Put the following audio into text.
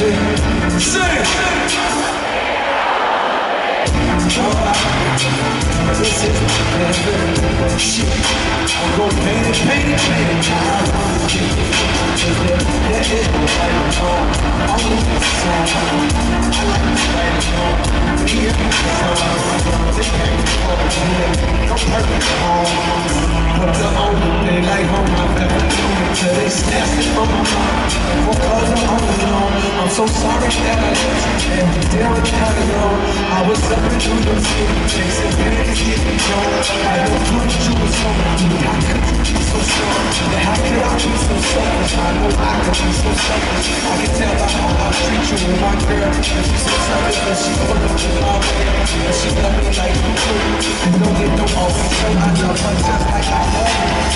This is heaven. Shit, I'm gon' paint it, paint it, paint it. That is what I'm on. I'm losing song. I like this right now. Me and my song. They can't afford it. I'm perfect home. But the only they like home, my family. Till they snatched it from my mom. Because I'm on the own. I'm so sorry that I left. And still it's not alone. I was suffering through the city. Chasing pennies, getting drunk. I know what you was on. How could you be so strong? How could I be so selfish? I know I could be so selfish. I can tell by how I treat you with my girl. And she's so selfish, but she put up with my way. And she love me like you do. And don't get no off. So I love her just like I love you.